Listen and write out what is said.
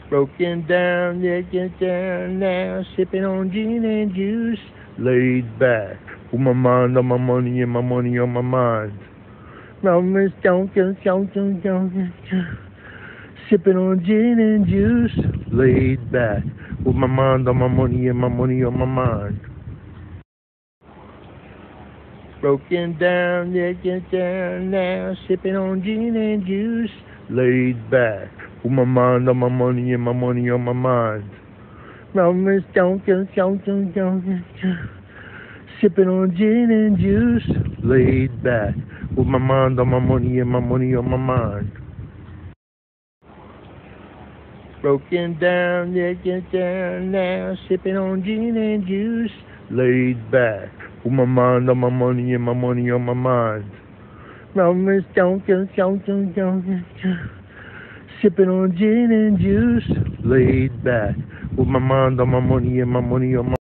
Broken down, yeah, get down now, sipping on gin and juice, laid back, with my mind on my money and my money on my mind. Romans don't, sipping on gin and juice, laid back, with my mind on my money and my money on my mind. Broken down, yeah, get down now, sipping on gin and juice, laid back, with my mind on my money and my money on my mind. Romans don't, sipping on gin and juice, laid back, with my mind on my money and my money on my mind. Broken down, yeah, get down now, sipping on gin and juice, laid back, with my mind on my money and my money on my mind. Romans don't, sipping on gin and juice, laid back, with my mind on my money and my money on my